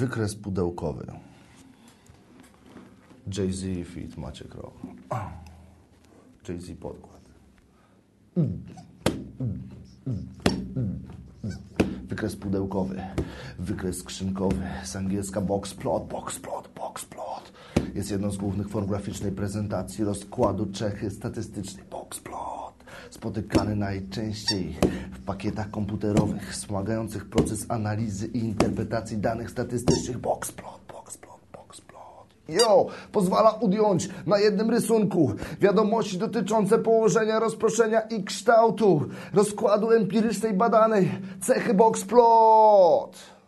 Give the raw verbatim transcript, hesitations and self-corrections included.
Wykres pudełkowy. Jay-Z feat Maciek Roch. Jay-Z podkład. Wykres pudełkowy, wykres skrzynkowy, z angielska box plot, box plot, box plot. Jest jedną z głównych form graficznej prezentacji rozkładu Czechy statystycznej, box plot. Spotykany najczęściej w pakietach komputerowych wspomagających proces analizy i interpretacji danych statystycznych, box plot, box plot, box plot. Jo, pozwala udjąć na jednym rysunku wiadomości dotyczące położenia, rozproszenia i kształtu rozkładu empirycznej badanej cechy box plot.